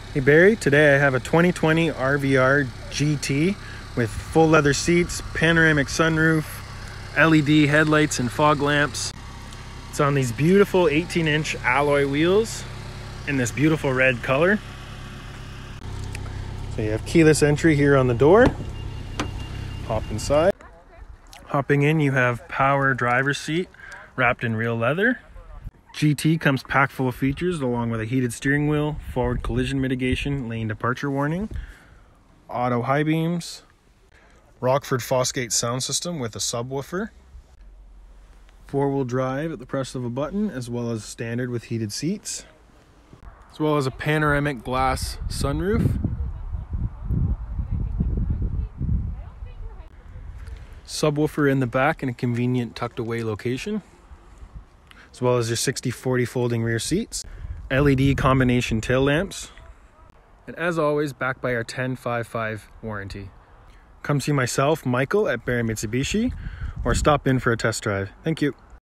Hey Barry, today I have a 2020 Rvr Gt with full leather seats, panoramic sunroof, LED headlights and fog lamps. It's on these beautiful 18-inch alloy wheels in this beautiful red color. So you have keyless entry here on the door. Hop inside. Hopping in, you have power driver's seat wrapped in real leather. GT comes packed full of features along with a heated steering wheel, forward collision mitigation, lane departure warning, auto high beams, Rockford Fosgate sound system with a subwoofer, four-wheel drive at the press of a button, as well as standard with heated seats, as well as a panoramic glass sunroof, subwoofer in the back in a convenient tucked away location, as well as your 60/40 folding rear seats, LED combination tail lamps, and as always, backed by our 10-5-5 warranty. Come see myself, Michael, at Rvr Mitsubishi, or stop in for a test drive. Thank you.